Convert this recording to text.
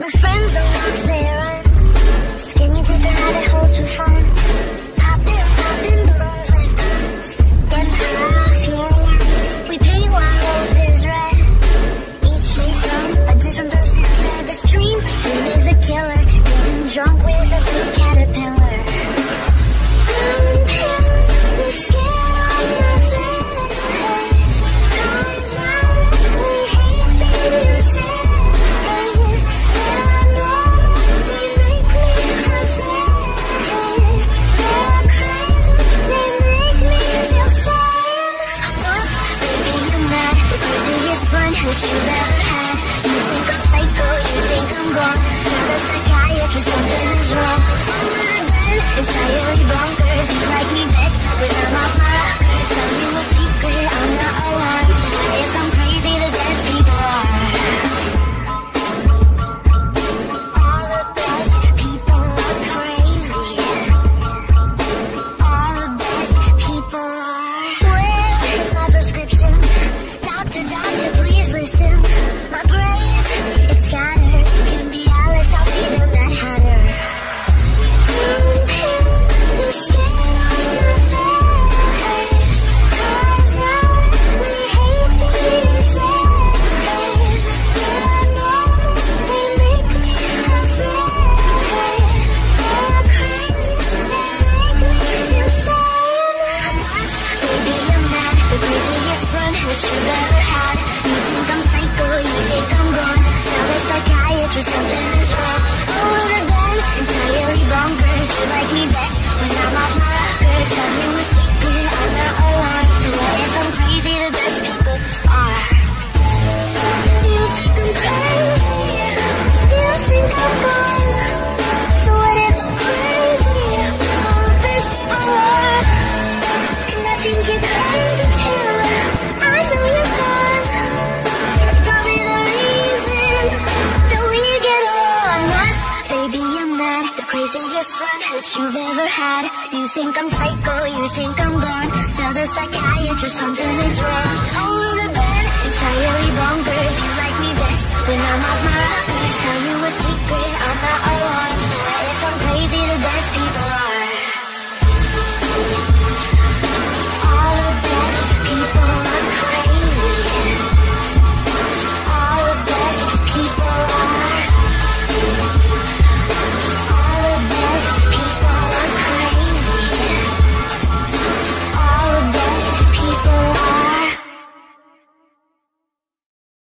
my friends are not there. Skinny dipping rabbit holes for fun. Popping balloons with guns. Getting high off helium. We paint white roses red. Each shade from a different person said this dream is a killer. Getting drunk with a blue caterpillar. I'm feeling scared of nothing. Cause we hate being sad. That you've ever had. You think I'm psycho, you think I'm gone. Tell the psychiatrist something is wrong. Over the bed, entirely bonkers. You like me best when I'm off my rocker. Tell you a secret, I'm not alarmed. So if I'm crazy, the best people are. All the best people are crazy. All the best people are. Where is my prescription? Doctor, please listen. My brain is scattered. You can be Alice, I'll be the Mad Hatter. I'm scared of your face. Cause we hate being sad. Your nose, they make me afraid. They're crazy, they make me feel sad. Baby, you're mad, the craziest run that you've ever had. You think I'm psycho, you think I'm gone. Tell the psychiatrist something is wrong. Over the bed, entirely bonkers. You like me best when I'm off my rocker. Tell you a secret, I'm not alarmed. So what if I'm crazy, the best people are. You think I'm crazy, you think I'm gone. So what if I'm crazy, all the best people are. And I think you're crazy too. I know you're gone. It's probably the reason that we get along. That's, baby, I'm mad. The craziest run that you've ever had. You think I'm psycho, you think I'm gone. Tell the psychiatrist something is wrong. Over the bed, entirely bonkers. You like me best when I'm off my rocker. Tell you a secret,